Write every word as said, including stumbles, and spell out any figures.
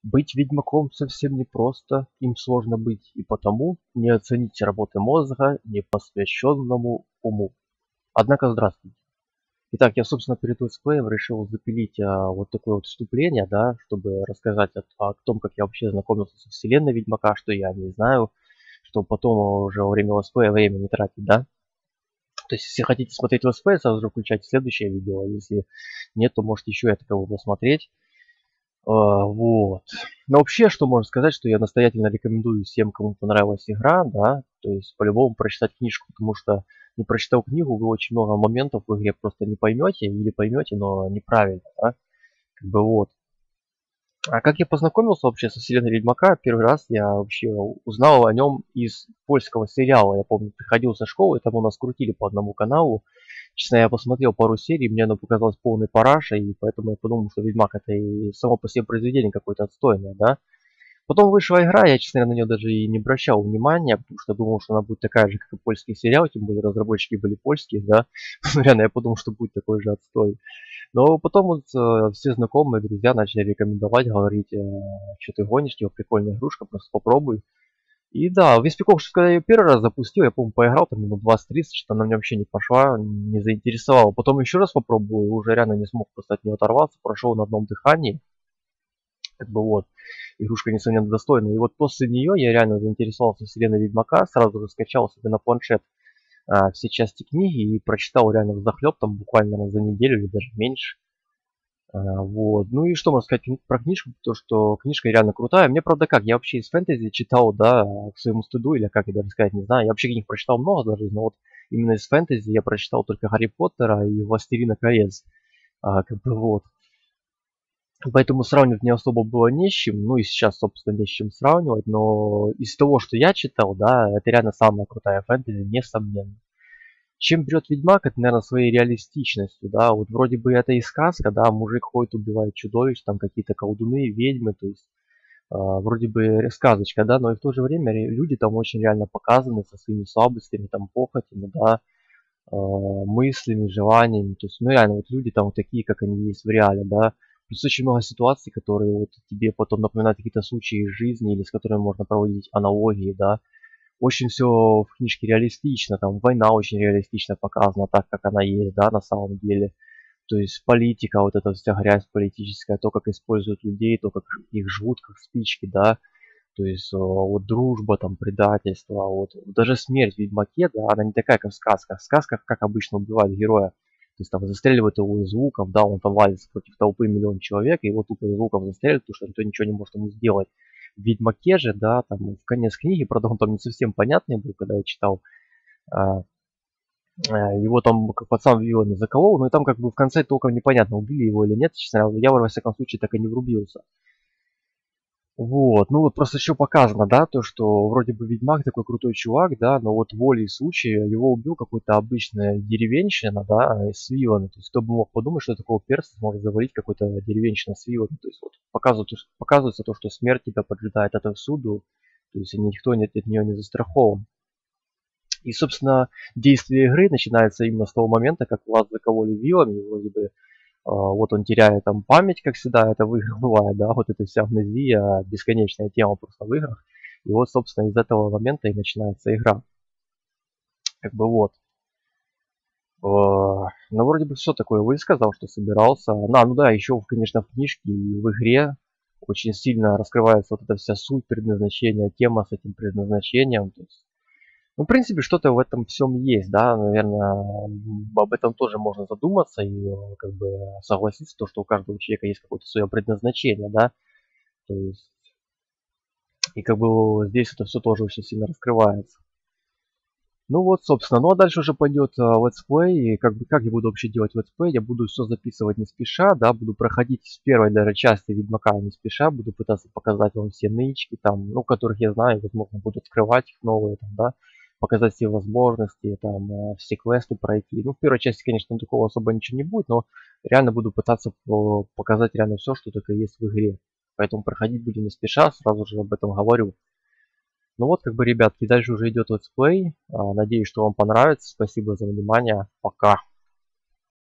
Быть ведьмаком совсем непросто, им сложно быть, и потому не оценить работы мозга непосвященному уму. Однако здравствуйте. Итак, я, собственно, перед летсплеем решил запилить а, вот такое вот вступление, да, чтобы рассказать о, о том, как я вообще знакомился со вселенной Ведьмака, что я не знаю, чтобы потом уже во время летсплея время не тратить, да. То есть, если хотите смотреть летсплей, сразу же включайте следующее видео, а если нет, то можете еще это кого посмотреть. А, вот. Но вообще, что можно сказать, что я настоятельно рекомендую всем, кому понравилась игра, да, то есть по-любому прочитать книжку, потому что не прочитав книгу, вы очень много моментов в игре просто не поймете, или поймете, но неправильно, да, как бы вот. А как я познакомился вообще со вселенной Ведьмака? Первый раз я вообще узнал о нем из польского сериала. Я помню, приходил со школы, там у нас крутили по одному каналу. Честно, я посмотрел пару серий, мне оно показалось полной парашей, и поэтому я подумал, что Ведьмак это и само по себе произведение какое-то отстойное, да. Потом вышла игра, я, честно говоря, на нее даже и не обращал внимания, потому что думал, что она будет такая же, как и польский сериал, тем более разработчики были польские, да. Реально, я подумал, что будет такой же отстой. Но потом вот э, все знакомые, друзья начали рекомендовать, говорить, э, что ты гонишь, типа прикольная игрушка, просто попробуй. И да, весь прикол, что когда я ее первый раз запустил, я помню, поиграл там минут двадцать тридцать, что она мне вообще не пошла, не заинтересовала. Потом еще раз попробую, и уже реально не смог просто от нее оторваться, прошел на одном дыхании. Как бы вот, игрушка, несомненно, достойная. И вот после нее я реально заинтересовался вселенной Ведьмака, сразу же скачал себе на планшет а, все части книги и прочитал реально взахлеб, там буквально за неделю или даже меньше. А, вот. Ну и что можно сказать про книжку? То, что книжка реально крутая. Мне, правда, как, я вообще из фэнтези читал, да, к своему стыду, или как я даже сказать, не знаю. Я вообще книг прочитал много даже, но вот именно из фэнтези я прочитал только Гарри Поттера и Властелина колец. А, как бы вот. Поэтому сравнивать не особо было не с чем. Ну и сейчас, собственно, не с чем сравнивать. Но из того, что я читал, да, это реально самая крутая фэнтези, несомненно. Чем берет Ведьмак, это, наверное, своей реалистичностью, да, вот вроде бы это и сказка, да, мужик ходит, убивает чудовищ, там какие-то колдуны, ведьмы, то есть э, вроде бы сказочка, да, но и в то же время люди там очень реально показаны со своими слабостями, там, похотями, да, э, мыслями, желаниями, то есть, ну, реально, вот люди там вот такие, как они есть в реале, да, плюс очень много ситуаций, которые вот тебе потом напоминают какие-то случаи из жизни, или с которыми можно проводить аналогии, да, очень все в книжке реалистично, там война очень реалистично показана, так как она есть, да, на самом деле. То есть политика, вот эта вся грязь политическая, то, как используют людей, то, как их жгут, как спички, да. То есть э, вот дружба, там, предательство, вот даже смерть в Ведьмаке, да, она не такая, как в сказках. В сказках, как обычно, убивают героя. То есть там застреливают его из луков, да, он там валится против толпы миллион человек, и его тупо из луков застреливают, потому что никто ничего не может ему сделать. В Ведьмаке же, да, там в конец книги, правда, он там не совсем понятный был, когда я читал, а, а, его там как пацан вилами заколол, но и там как бы в конце толком непонятно, убили его или нет, честно говоря, я во всяком случае так и не врубился. Вот, ну вот просто еще показано, да, то, что вроде бы Ведьмак такой крутой чувак, да, но вот волей случая его убил какой-то обычная деревенщина, да, с вилами. То есть кто бы мог подумать, что такого перса сможет завалить какой-то деревенщина с вилами. То есть вот показывают, показывается то, что смерть тебя поджидает отовсюду, то есть никто нет от нее не застрахован. И, собственно, действие игры начинается именно с того момента, как вас закололи вилами, вроде бы а, вот он теряет там память, как всегда это в играх бывает, да, вот эта вся амнезия, бесконечная тема просто в играх. И вот, собственно, из этого момента и начинается игра. Как бы вот. А, ну, вроде бы все такое высказал, что собирался. На, ну да, еще, конечно, в книжке и в игре очень сильно раскрывается вот эта вся суть предназначения, тема с этим предназначением. То есть, ну, в принципе, что-то в этом всем есть, да, наверное, об этом тоже можно задуматься и э, как бы согласиться, то, что у каждого человека есть какое-то свое предназначение, да, то есть, и как бы здесь это все тоже очень сильно раскрывается. Ну вот, собственно, ну а дальше уже пойдет uh, летсплей, и как бы как я буду вообще делать летсплей, я буду все записывать не спеша, да, буду проходить с первой даже части Ведьмака не спеша, буду пытаться показать вам все нычки, там, ну, которых я знаю, возможно, буду открывать их новые, там, да, показать все возможности, там, э, все квесты пройти. Ну, в первой части, конечно, такого особо ничего не будет, но реально буду пытаться показать реально все, что только есть в игре. Поэтому проходить будем не спеша, сразу же об этом говорю. Ну вот, как бы, ребятки, дальше уже идет летсплей. А, Надеюсь, что вам понравится. Спасибо за внимание. Пока.